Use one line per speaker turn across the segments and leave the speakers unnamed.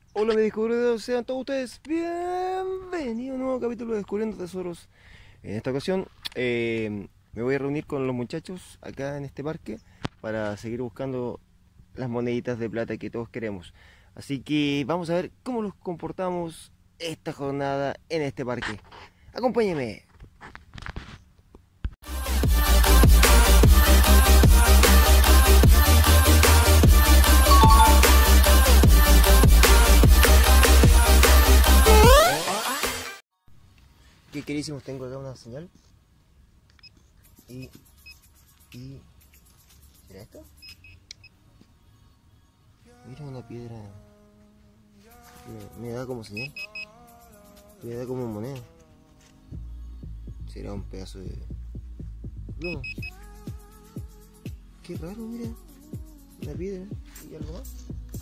Hola, mis descubridores, sean todos ustedes bienvenidos a un nuevo capítulo de Descubriendo Tesoros. En esta ocasión me voy a reunir con los muchachos acá en este parque para seguir buscando las moneditas de plata que todos queremos. Así que vamos a ver cómo nos comportamos esta jornada en este parque. Acompáñenme. ¿Qué querísimos? Tengo acá una señal. Y... ¿Será esto? Mira una piedra. Me da como señal. Me da como moneda. Será un pedazo de pluma. Qué raro, mira. Una piedra y algo más.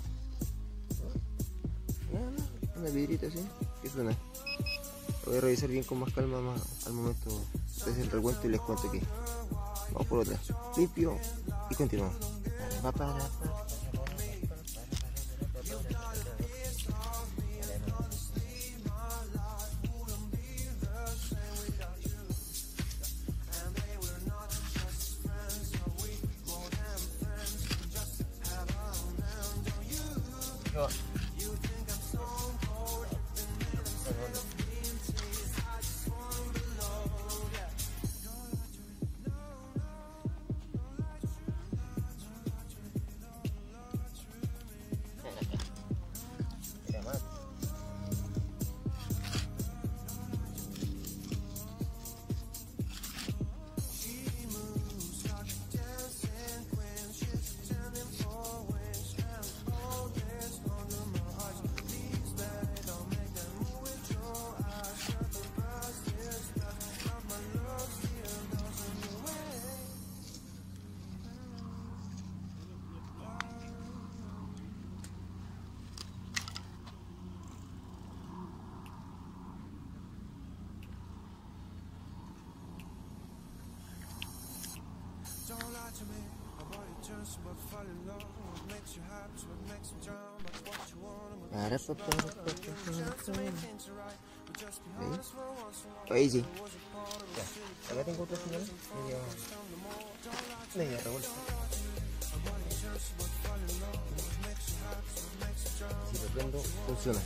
Nada más. Una piedrita así. ¿Qué suena? Lo voy a revisar bien con más calma más al momento de el recuento y les cuento que vamos por otra. Limpio y continuamos. Ahí sí. Ya. Acá tengo otra señal media revuelta. Si lo prendo, funciona.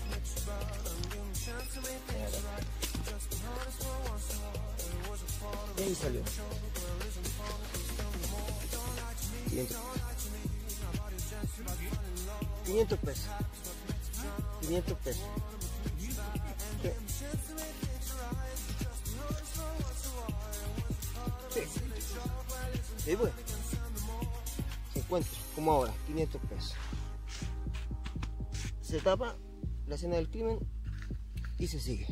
Y ahí salió. 500 pesos. 500 pesos. ¿Qué? Sí, pues. 50, como ahora, 500 pesos. Se tapa la escena del crimen y se sigue.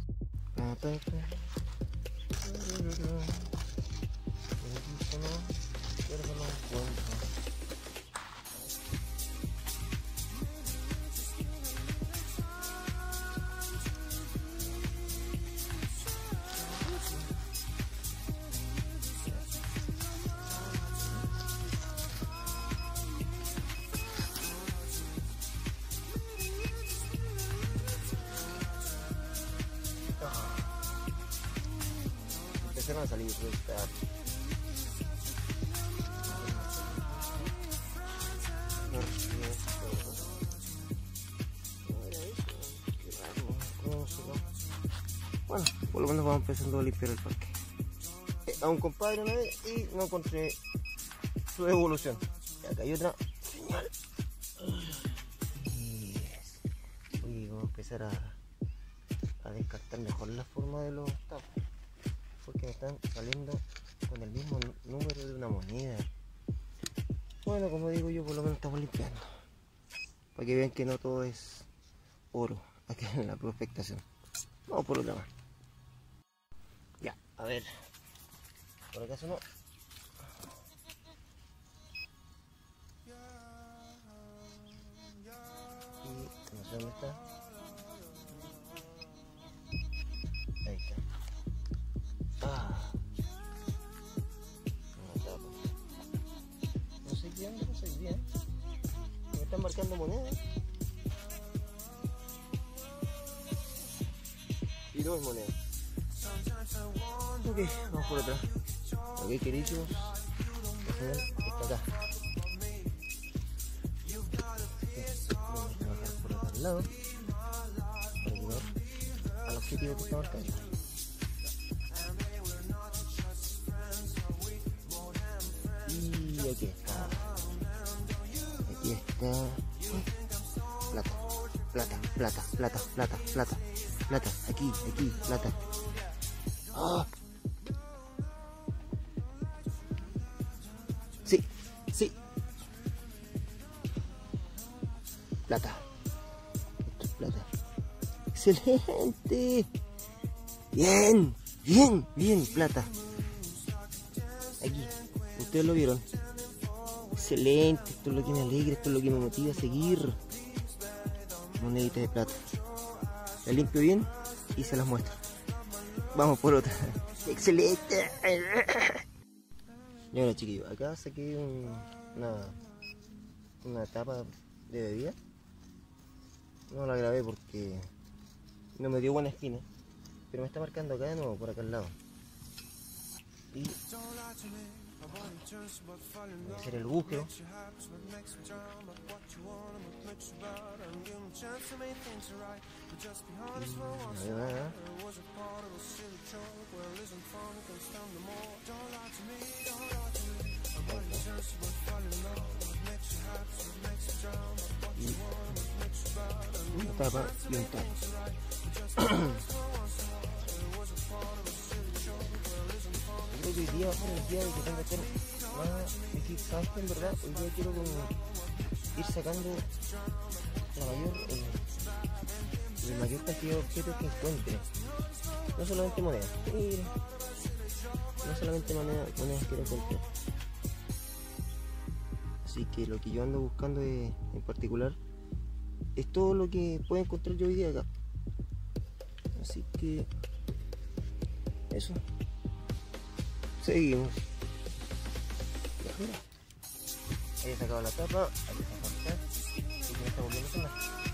Empezaron a salir sueltas. Bueno, por lo menos vamos empezando a limpiar el parque. A un compadre una vez y no encontré su evolución. Y acá hay otra señal. Voy a empezar a descartar mejor la forma de los tapos, porque me están saliendo con el mismo número de una moneda. Bueno, como digo yo, por lo menos estamos limpiando, para que vean que no todo es oro aquí en la prospectación. Vamos por otra más. Ya, a ver, por acaso no. Y no sé dónde está. Ahí está. No sé quién, no sé bien. Me están marcando monedas. todo es moneda. Ok, vamos por atrás. Ok, queridos, la señal está acá. Vamos a bajar por acá al lado para llegar al objetivo que está marcado. Y aquí está. Aquí está. Plata, plata, plata, plata, plata, plata, plata. Aquí, plata. ¡Ah! Sí, sí. Plata. Esto es plata. ¡Excelente! Bien, bien, bien, plata. Aquí, ustedes lo vieron. Excelente, esto es lo que me alegra, esto es lo que me motiva a seguir. Moneditas de plata. La limpio bien y se las muestro. Vamos por otra. ¡Excelente! Y ahora, chiquillos, acá saqué una tapa de bebida. No la grabé porque no me dio buena espina, pero me está marcando acá de nuevo, por acá al lado. Y voy a hacer el agujero. Una tapa y un tapa. Creo que hoy día va a ser el día de que tenga que hacer más. ¿Sabes qué? En verdad, hoy día quiero ir sacando la mayor cantidad de objetos que encuentre. No solamente monedas. No solamente monedas quiero encontrar. Así que lo que yo ando buscando en particular es todo lo que puedo encontrar yo hoy día acá. Así que eso. Seguimos. Ahí he sacado la tapa. Ahí está falta. Y me está volviendo a sonar.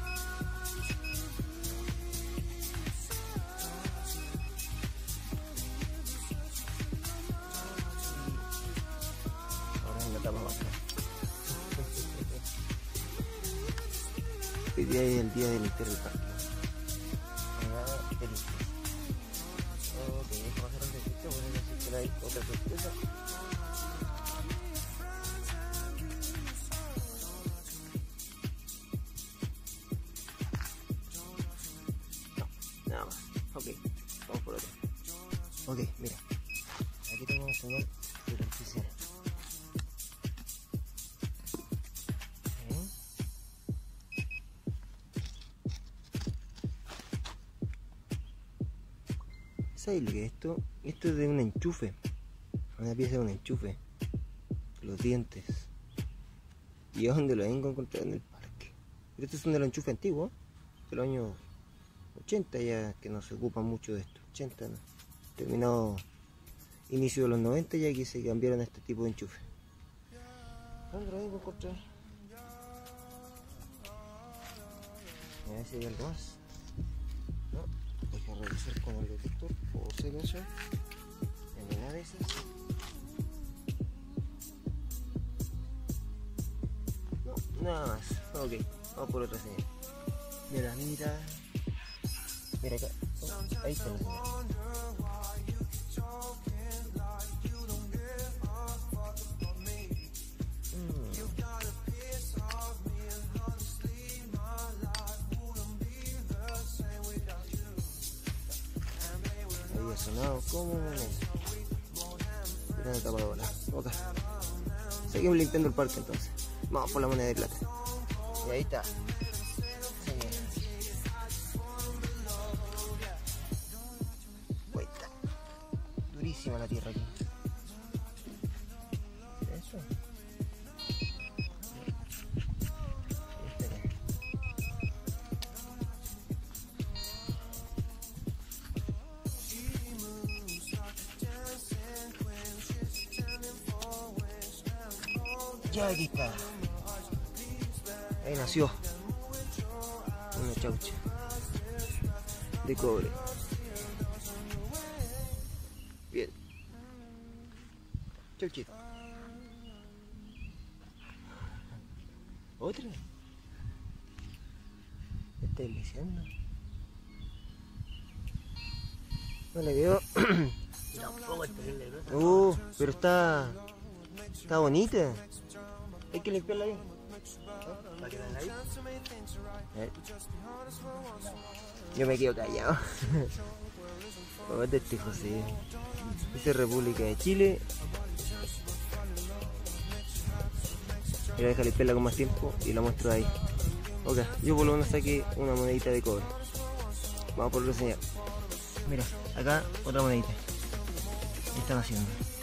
Ahora es la tapa baja. Hoy día es el día de limpiar el parque. Ok, dejo pasar un ratito, voy a decir que hay otra sorpresa. No, nada más. Ok, vamos por otro. Ok, mira. Aquí tengo una señal superficial. ¿Sabes lo que es esto? Esto es de un enchufe. Una pieza de un enchufe. Los dientes. ¿Y es donde lo vengo a encontrar? En el parque. Pero estos son de los enchufes antiguos, de los años 80 ya, que no se ocupa mucho de esto. 80, ¿no? Terminado inicio de los 90 ya que se cambiaron a este tipo de enchufe. ¿Dónde lo vengo a encontrar? A ver si hay algo más. No, deja revisar con el detector o silencio. En una de esas. No, nada más. Ok, vamos por otra señal. Mira, mira. Mira acá. Oh, ahí está la señal. Había sonado como una moneda. Mira la tapadora. Ok. Seguimos limpiando el parque entonces. Vamos por la moneda de plata. Y ahí está. Vuelta. Durísima la tierra aquí. ¿Eso? Ya aquí está. Ahí nació una chaucha de cobre. Chauchito. ¿Otra? ¿Me estás diciendo? No le veo. Pero está bonita. Hay que limpiarla bien. ¿Para que la ahí? Yo me quedo callado. Este José. Esta es República de Chile. Voy a dejar limpiarla con más tiempo y la muestro ahí. Ok, yo por lo menos saqué una monedita de cobre. Vamos por lo señal. Mira, acá otra monedita. ¿Qué están haciendo?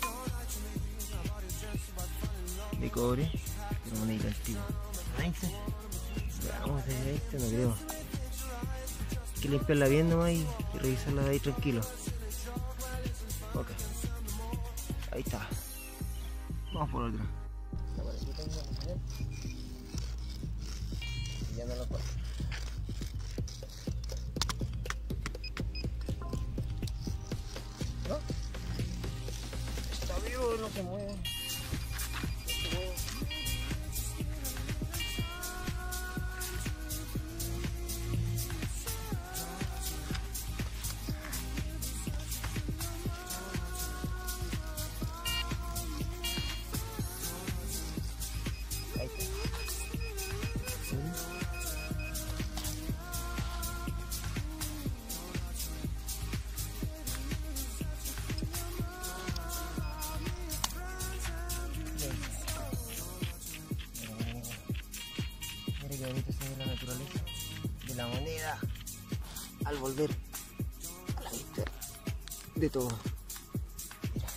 De cobre, una monedita antigua. ¿20? Veamos, de 20 no creo. Hay que limpiarla bien nomás y revisarla de ahí tranquilo. Ok. Ahí está. Vamos por otra. Ya no lo puedo. ¿No? Está vivo, no se mueve. Ahí está. Mira qué bonito se ve la naturaleza de la moneda al volver a la vista de todo. Mira.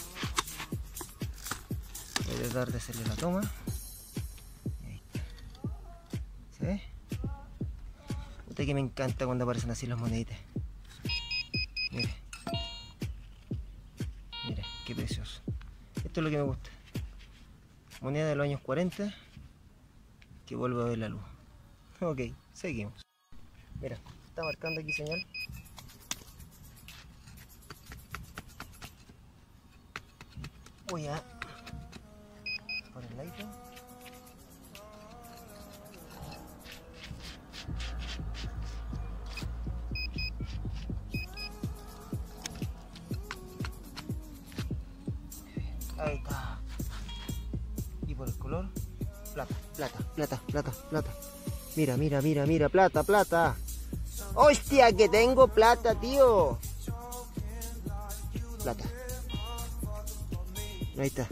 Voy a tratar de hacerle la toma. Ahí está. ¿Se ve? Puta que me encanta cuando aparecen así las moneditas. Mira. Mira, qué precioso. Esto es lo que me gusta. Moneda de los años 40 que vuelve a ver la luz. Ok, seguimos. Mira, está marcando aquí señal. Voy a poner el light. Ahí está. Y por el color, plata, plata, plata, plata, plata. Mira, mira, mira, mira, plata, plata. ¡Hostia, que tengo plata, tío! Plata. Ahí está.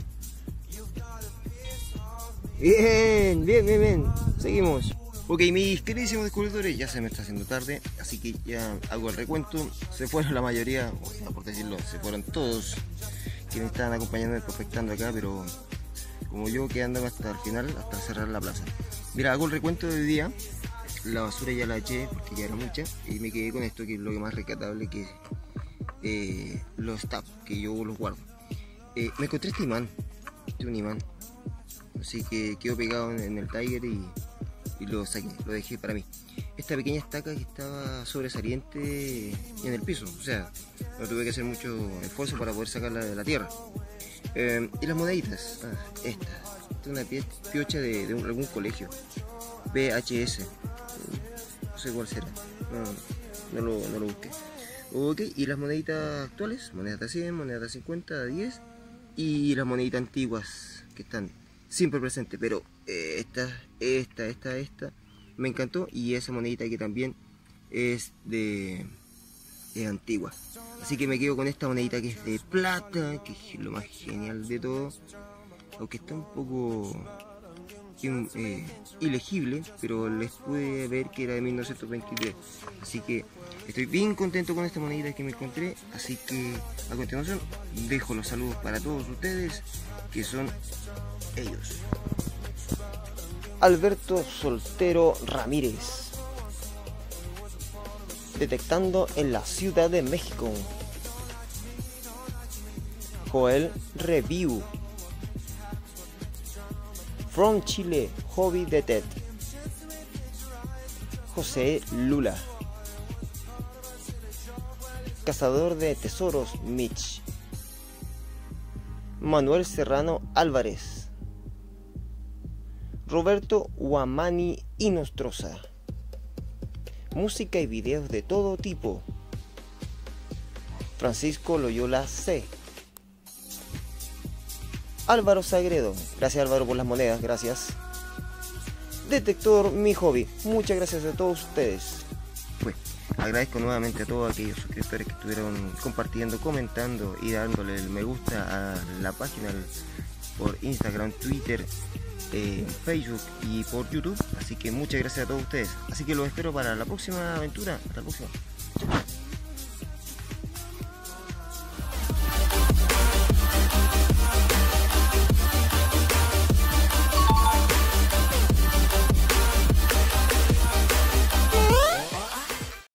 Bien, bien, bien, bien. Seguimos. Ok, mis queridísimos descubridores, ya se me está haciendo tarde, así que ya hago el recuento. Se fueron la mayoría, o sea, por decirlo, se fueron todos quienes estaban acompañándome prospectando acá, pero como yo quedándome hasta el final, hasta cerrar la plaza. Mira, hago el recuento de hoy día. La basura ya la eché porque ya era mucha y me quedé con esto, que es lo que más rescatable, que es los tabs, que yo los guardo. Me encontré este imán, un imán, así que quedó pegado en el Tiger y lo saqué, lo dejé para mí. Esta pequeña estaca que estaba sobresaliente en el piso, o sea, no tuve que hacer mucho esfuerzo para poder sacarla de la tierra. Y las moneditas, esta es una piocha de algún colegio, VHS, no sé cuál será, no lo busqué. Ok, y las moneditas actuales, monedas de 100, monedas de 50, de 10 y las moneditas antiguas que están siempre presentes, pero esta me encantó, y esa monedita que también es antigua, así que me quedo con esta monedita que es de plata, que es lo más genial de todo, aunque está un poco ilegible, pero les pude ver que era de 1923, así que estoy bien contento con esta monedita que me encontré. Así que a continuación dejo los saludos para todos ustedes, que son ellos. Alberto Soltero Ramírez, detectando en la Ciudad de México. Joel Review, From Chile, Hobby de Ted. José Lula, Cazador de Tesoros Mitch. Manuel Serrano Álvarez, Roberto Huamani Inostroza. Música y videos de todo tipo, Francisco Loyola C. Álvaro Sagredo, gracias Álvaro por las monedas, gracias. Detector Mi Hobby, muchas gracias a todos ustedes. Pues agradezco nuevamente a todos aquellos suscriptores que estuvieron compartiendo, comentando y dándole el me gusta a la página por Instagram, Twitter, Facebook y por YouTube. Así que muchas gracias a todos ustedes. Así que los espero para la próxima aventura. Hasta la próxima.